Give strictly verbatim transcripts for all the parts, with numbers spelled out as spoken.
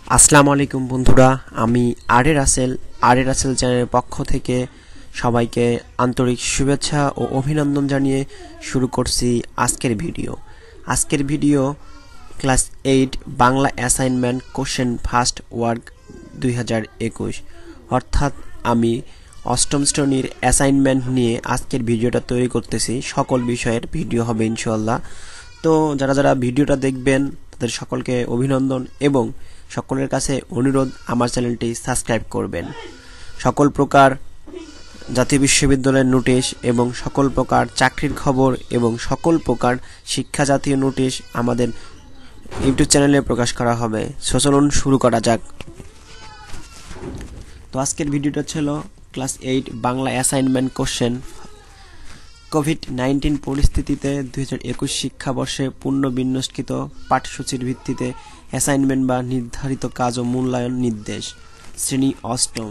আসসালামু আলাইকুম বন্ধুরা, আমি আরে রাসেল আরে রাসেল চ্যানেলের পক্ষ থেকে সবাইকে আন্তরিক শুভেচ্ছা ও অভিনন্দন জানিয়ে শুরু করছি আজকের ভিডিও। আজকের video class eight Bangla assignment question first work দুই হাজার একুশ, অর্থাৎ আমি অষ্টম শ্রেণীর অ্যাসাইনমেন্ট নিয়ে আজকের ভিডিওটা তৈরি করতেছি। সকল বিষয়ের ভিডিও হবে ইনশাআল্লাহ। তো যারা যারা ভিডিওটা দেখবেন তাদের সকলকে অভিনন্দন এবং সকলের কাছে অনুরোধ আমার চ্যানেলটি সাবস্ক্রাইব করবেন। সকল প্রকার জাতীয় বিশ্ববিদ্যালয়ের নোটিশ এবং সকল প্রকার চাকরির খবর এবং সকল প্রকার শিক্ষা জাতীয় নোটিশ আমাদের ইউটিউব চ্যানেলে প্রকাশ করা হবে। সো চলুন শুরু করা যাক। তো আজকের ভিডিওটা ছিল class eight Bangla assignment question. Covid nineteen পরিস্থিতিতে দুই হাজার একুশ শিক্ষাবর্ষে পুনর্বিন্যস্ত পাঠ্যসূচির ভিত্তিতে অ্যাসাইনমেন্ট বা নির্ধারিত কাজ ও মূল্যায়ন নির্দেশ। শ্রেণী অষ্টম।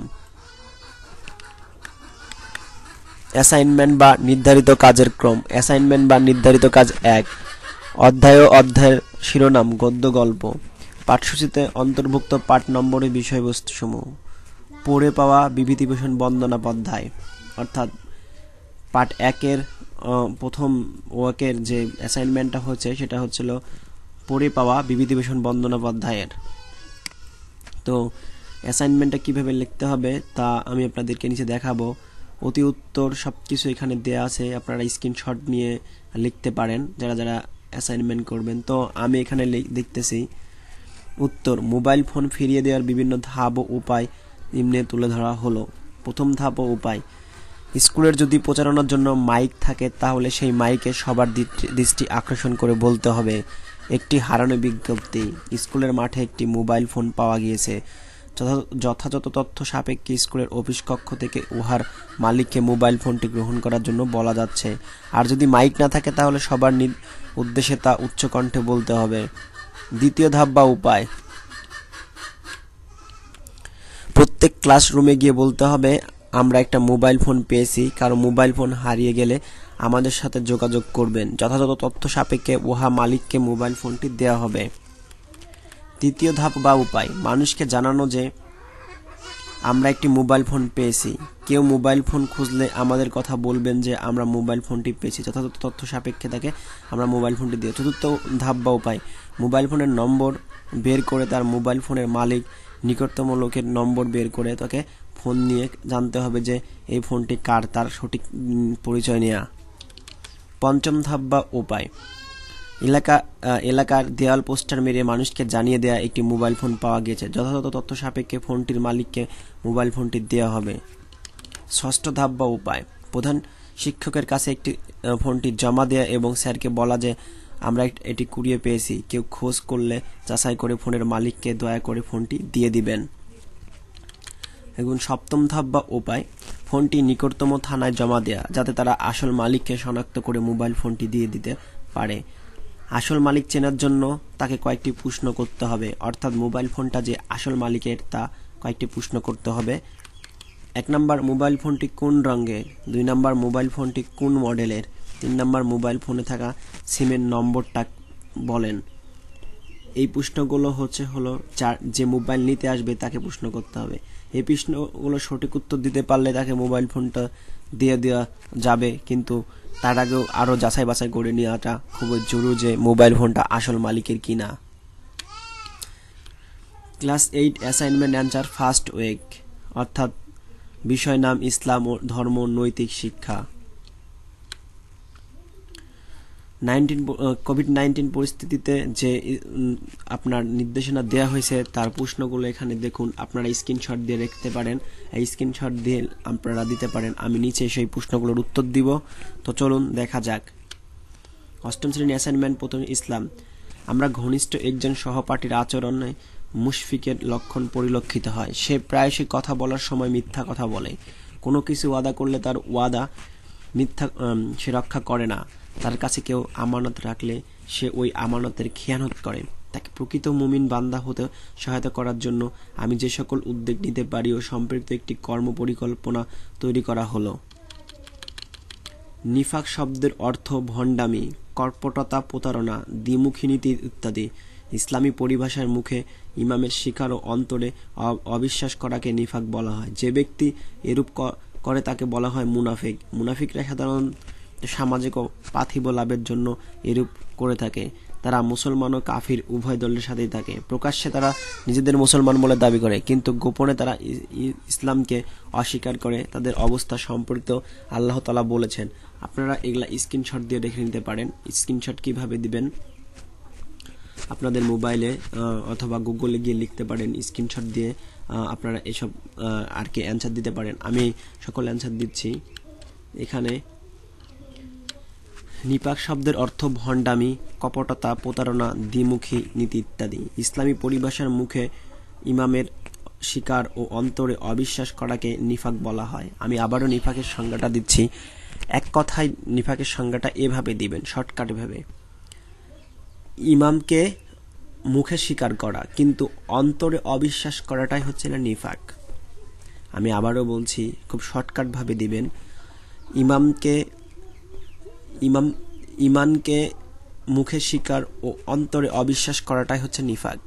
অ্যাসাইনমেন্ট বা নির্ধারিত কাজের ক্রম। অ্যাসাইনমেন্ট বা নির্ধারিত কাজ এক। অধ্যায় ও অধ্যায়ের শিরোনাম, গদ্য, গল্প। পাঠ্যসূচিতে অন্তর্ভুক্ত পাঠ নম্বরের বিষয়বস্তুসমূহ। পড়ে পাওয়া বিভূতিভূষণ বন্দ্যোপাধ্যায়, অর্থাৎ পার্ট একের প্রথম ওয়ার্কের যে অ্যাসাইনমেন্টটা হচ্ছে সেটা হচ্ছিল পড়ে পাওয়া বিভূতিভূষণ বন্দ্যোপাধ্যায়ের। তো অ্যাসাইনমেন্টটা কিভাবে লিখতে হবে তা আমি আপনাদেরকে নিচে দেখাবো। অতি উত্তর সব কিছু এখানে দেওয়া আছে, আপনারা স্ক্রিনশট নিয়ে লিখতে পারেন যারা যারা অ্যাসাইনমেন্ট করবেন। তো আমি এখানে দেখতেছি উত্তর, মোবাইল ফোন ফিরিয়ে দেওয়ার বিভিন্ন ধাপ ও উপায় নিম্নে তুলে ধরা হলো। প্রথম ধাপ ও উপায়, স্কুলের যদি প্রচারণার জন্য মাইক থাকে তাহলে সেই মাইকে সবার দৃষ্টি আকর্ষণ করে বলতে হবে, একটি হারানো বিজ্ঞপ্তি, স্কুলের মাঠে একটি মোবাইল ফোন পাওয়া গিয়েছে। যথাযথ তথ্য সাপেক্ষে স্কুলের অফিস কক্ষ থেকে উহার মালিককে মোবাইল ফোনটি গ্রহণ করার জন্য বলা যাচ্ছে। আর যদি মাইক না থাকে তাহলে সবার উদ্দেশ্যে তা উচ্চকণ্ঠে বলতে হবে। দ্বিতীয় ধাপ বা উপায়, প্রত্যেক ক্লাসরুমে গিয়ে বলতে হবে আমরা একটা মোবাইল ফোন পেয়েছি, কারো মোবাইল ফোন হারিয়ে গেলে আমাদের সাথে যোগাযোগ করবেন। যথাযথ তথ্য সাপেক্ষে উহা মালিককে মোবাইল ফোনটি দেওয়া হবে। তৃতীয় ধাপ বা উপায়, মানুষকে জানানো যে আমরা একটি মোবাইল ফোন পেয়েছি, কেউ মোবাইল ফোন খুঁজলে আমাদের কথা বলবেন যে আমরা মোবাইল ফোনটি পেয়েছি, যথাযথ তথ্য সাপেক্ষে তাকে আমরা মোবাইল ফোনটি দিই। চতুর্থ ধাপ বা উপায়, মোবাইল ফোনের নম্বর বের করে তার মোবাইল ফোনের মালিক নিকটতম লোকের নম্বর বের করে তাকে ফোন নিয়ে জানতে হবে যে এই ফোনটি কার, তার সঠিক পরিচয় নেওয়া। পঞ্চম ধাপ বা উপায়, এলাকা এলাকার দেওয়াল পোস্টার মেরে মানুষকে জানিয়ে দেয়া একটি মোবাইল ফোন পাওয়া গিয়েছে, যথাযথ তথ্য সাপেক্ষে ফোনটির মালিককে মোবাইল ফোনটি দেওয়া হবে। ষষ্ঠ ধাপ বা উপায়, প্রধান শিক্ষকের কাছে একটি ফোনটি জমা দেয়া এবং স্যারকে বলা যে আমরা এটি কুড়িয়ে পেয়েছি, কেউ খোঁজ করলে যাচাই করে ফোনের মালিককে দয়া করে ফোনটি দিয়ে দিবেন। এখন সপ্তম ধাপ বা উপায়, ফোনটি নিকটতম থানায় জমা দেয়া যাতে তারা আসল মালিককে শনাক্ত করে মোবাইল ফোনটি দিয়ে দিতে পারে। আসল মালিক চেনার জন্য তাকে কয়েকটি প্রশ্ন করতে হবে, অর্থাৎ মোবাইল ফোনটা যে আসল মালিকের তা কয়েকটি প্রশ্ন করতে হবে। এক নম্বর, মোবাইল ফোনটি কোন রঙের? দুই নম্বর, মোবাইল ফোনটি কোন মডেলের? তিন নম্বর, মোবাইল ফোনে থাকা সিমের নম্বরটা বলেন। এই প্রশ্নগুলো হচ্ছে হলো যে মোবাইল নিতে আসবে তাকে প্রশ্ন করতে হবে। এই প্রশ্নগুলো সঠিক উত্তর দিতে পারলে তাকে মোবাইল ফোনটা দিয়ে দেওয়া যাবে, কিন্তু তার আগেও আরও যাচাই বাছাই করে নেওয়াটা খুবই জরুরি যে মোবাইল ফোনটা আসল মালিকের কিনা। Class eight assignment answer first week, অর্থাৎ বিষয় নাম ইসলাম ও ধর্ম, নৈতিক শিক্ষা। নাইনটিন কোভিড নাইন্টিন পরিস্থিতিতে যে আপনার নির্দেশনা দেওয়া হয়েছে তার প্রশ্নগুলো এখানে দেখুন, আপনারা স্ক্রিনশট দিয়ে রাখতে পারেন, এই স্ক্রিনশট দিয়ে আপনারা দিতে পারেন, আমি নিচে সেই প্রশ্নগুলোর উত্তর দিব। তো চলুন দেখা যাক। অষ্টম শ্রেণী অ্যাসাইনমেন্ট, প্রথম ইসলাম। আমরা ঘনিষ্ঠ একজন সহপাঠীর আচরণে মুশফিকের লক্ষণ পরিলক্ষিত হয়। সে প্রায়শই কথা বলার সময় মিথ্যা কথা বলে, কোনো কিছু ওয়াদা করলে তার ওয়াদা মিথ্যা সে রক্ষা করে না। তার কাছে কেউ আমানত রাখলে সে ওই আমানতের খেয়ানত করে। তাকে প্রকৃত মুমিন বান্দা হতে সহায়তা করার জন্য আমি যে সকল উদ্যোগ নিতে পারি ও সম্পর্কিত একটি কর্ম পরিকল্পনা তৈরি করা হলো। নিফাক শব্দের অর্থ ভণ্ডামি, কপটতা, প্রতারণা, দ্বিমুখী নীতি ইত্যাদি। ইসলামী পরিভাষার মুখে ইমামের শিকার ও অন্তরে অবিশ্বাস করাকে নিফাক বলা হয়। যে ব্যক্তি এরূপ করে তাকে বলা হয় মুনাফিক। মুনাফিকরা সাধারণত সামাজিক ও পার্থিব লাভের জন্য এরূপ করে থাকে। তারা মুসলমান ও কাফির উভয় দলের সাথেই থাকে। প্রকাশ্যে তারা নিজেদের মুসলমান বলে দাবি করে, কিন্তু গোপনে তারা ইসলামকে অস্বীকার করে। তাদের অবস্থা সম্পর্কিত আল্লাহ তাআলা বলেছেন। আপনারা এগুলা স্ক্রিনশট দিয়ে দেখে নিতে পারেন। স্ক্রিনশট কিভাবে দিবেন, আপনাদের মোবাইলে অথবা গুগলে গিয়ে লিখতে পারেন, স্ক্রিনশট দিয়ে আপনারা এসব আর কি অ্যান্সার দিতে পারেন। আমি সকল অ্যান্সার দিচ্ছি। এখানে নিফাক শব্দের অর্থ ভণ্ডামি, কপটতা, প্রতারণা, দ্বিমুখী নীতি ইত্যাদি। ইসলামী পরিভাষার মুখে ইমামের শিকার ও অন্তরে অবিশ্বাস করাকে নিফাক বলা হয়। আমি আবারও নিফাকের সংজ্ঞাটা দিচ্ছি। এক কথায় নিফাকের সংজ্ঞাটা এভাবে দিবেন, শর্টকাট ভাবে। ইমামকে মুখে স্বীকার করা কিন্তু অন্তরে অবিশ্বাস করাটাই হচ্ছে না নিফাক। আমি আবারও বলছি, খুব শর্টকাট ভাবে দিবেন। ইমামকে ইমাম ইমানকে মুখে স্বীকার ও অন্তরে অবিশ্বাস করাটাই হচ্ছে নিফাক।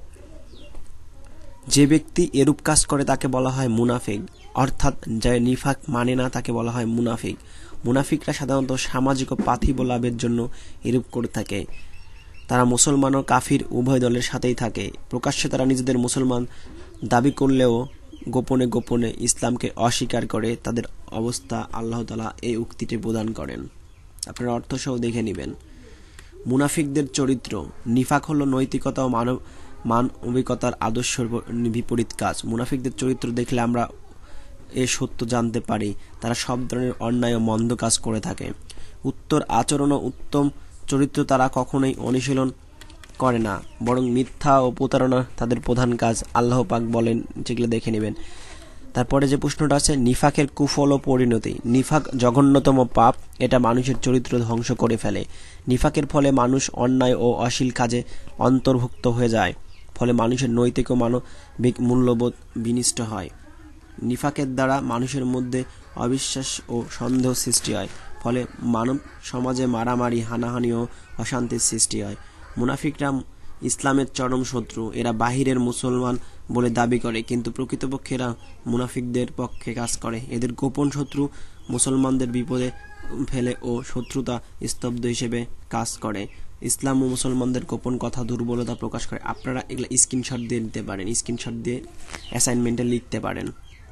যে ব্যক্তি এরূপ কাজ করে তাকে বলা হয় মুনাফিক, অর্থাৎ যে নিফাক মানে না তাকে বলা হয় মুনাফিক। মুনাফিকরা সাধারণত সামাজিক ও পার্থিব লাভের জন্য এরূপ করে থাকে। তারা মুসলমান ও কাফির উভয় দলের সাথেই থাকে। প্রকাশ্যে তারা নিজেদের মুসলমান দাবি করলেও গোপনে গোপনে ইসলামকে অস্বীকার করে। তাদের অবস্থা আল্লাহ তাআলা এই উক্তিটি প্রদান করেন। আপনারা অর্থ সহ দেখে নেবেন। মুনাফিকদের চরিত্র। নিফাক হলো নৈতিকতা ও মানব মানবিকতার আদর্শের বিপরীত কাজ। মুনাফিকদের চরিত্র দেখলে আমরা এ সত্য জানতে পারি, তারা সব ধরনের অন্যায় ও মন্দ কাজ করে থাকে। উত্তর আচরণ ও উত্তম চরিত্র তারা কখনোই অনুশীলন করে না, বরং মিথ্যা ও প্রতারণা তাদের প্রধান কাজ। আল্লাহ পাক বলেন, যেগুলো দেখে নেবেন। তারপরে যে প্রশ্নটা আছে, নিফাকের কুফল ও পরিণতি। নিফাক জঘন্যতম পাপ, এটা মানুষের চরিত্র ধ্বংস করে ফেলে। নিফাকের ফলে মানুষ অন্যায় ও অশ্লীল কাজে অন্তর্ভুক্ত হয়ে যায়, ফলে মানুষের নৈতিক ও মানবিক মূল্যবোধ বিনষ্ট হয়। নিফাকের দ্বারা মানুষের মধ্যে অবিশ্বাস ও সন্দেহ সৃষ্টি হয়, ফলে মানব সমাজে মারামারি, হানাহানি ও অশান্তির সৃষ্টি হয়। মুনাফিকরা ইসলামের চরম শত্রু। এরা বাহিরের মুসলমান বলে দাবি করে, কিন্তু প্রকৃতপক্ষে এরা মুনাফিকদের পক্ষে কাজ করে। এদের গোপন শত্রু মুসলমানদের বিপদে ফেলে ও শত্রুতা স্তব্ধ হিসেবে কাজ করে। ইসলাম ও মুসলমানদের গোপন কথা, দুর্বলতা প্রকাশ করে। আপনারা এগুলা স্ক্রিনশট দিয়ে নিতে পারেন, স্ক্রিনশট দিয়ে অ্যাসাইনমেন্টে লিখতে পারেন।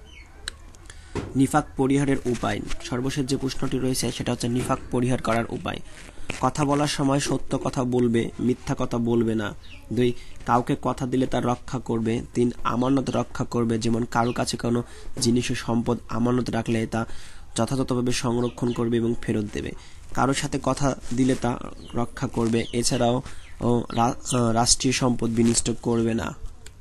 নিফাক পরিহারের উপায়। সর্বশেষ যে প্রশ্নটি রয়েছে সেটা হচ্ছে নিফাক পরিহার করার উপায়। কথা বলার সময় সত্য কথা বলবে, মিথ্যা কথা বলবে না। দুই, কাউকে কথা দিলে তার রক্ষা করবে। তিন, আমানত রক্ষা করবে, যেমন কারো কাছে কোনো জিনিস ও সম্পদ আমানত রাখলে তা যথাযথভাবে সংরক্ষণ করবে এবং ফেরত দেবে। কারোর সাথে কথা দিলে তা রক্ষা করবে। এছাড়াও রাষ্ট্রীয় সম্পদ বিনষ্ট করবে না।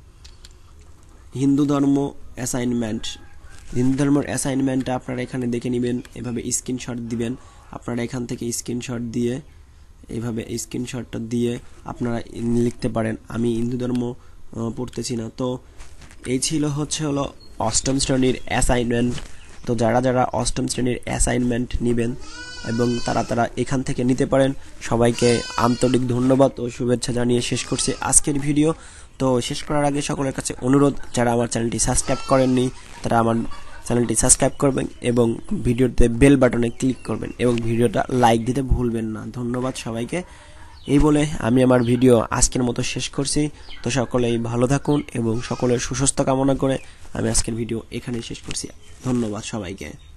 হিন্দু ধর্ম অ্যাসাইনমেন্ট। হিন্দু ধর্মের অ্যাসাইনমেন্টটা আপনারা এখানে দেখে নেবেন, এভাবে স্ক্রিনশট দিবেন। আপনারা এখান থেকে স্ক্রিনশট দিয়ে এইভাবে স্ক্রিনশটটা দিয়ে আপনারা লিখতে পারেন। আমি হিন্দু ধর্ম পড়তেছি না। তো এই ছিল হচ্ছে হলো অষ্টম শ্রেণীর অ্যাসাইনমেন্ট। তো যারা যারা অষ্টম শ্রেণীর অ্যাসাইনমেন্ট নেবেন এবং তারা তারা এখান থেকে নিতে পারেন। সবাইকে আন্তরিক ধন্যবাদ ও শুভেচ্ছা জানিয়ে শেষ করছি আজকের ভিডিও। তো শেষ করার আগে সকলের কাছে অনুরোধ, যারা আমার চ্যানেলটি সাবস্ক্রাইব করেননি তারা আমার চ্যানেলটি সাবস্ক্রাইব করবেন এবং ভিডিওতে বেল বাটনে ক্লিক করবেন এবং ভিডিওটা লাইক দিতে ভুলবেন না। ধন্যবাদ সবাইকে। এই বলে আমি আমার ভিডিও আজকের মতো শেষ করছি। তো সকলেই ভালো থাকুন এবং সকলের সুস্বাস্থ্য কামনা করে আমি আজকের ভিডিও এখানেই শেষ করছি। ধন্যবাদ সবাইকে।